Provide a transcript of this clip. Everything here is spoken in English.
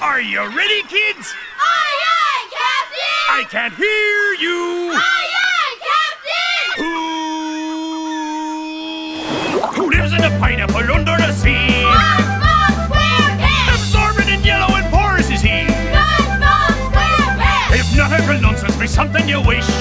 Are you ready, kids? Aye, aye, Captain! I can't hear you! Aye, aye, Captain! Who lives in a pineapple under the sea? SpongeBob SquarePants! Absorbent and yellow and porous is he. SpongeBob SquarePants! If not, April nonsense be something you wish.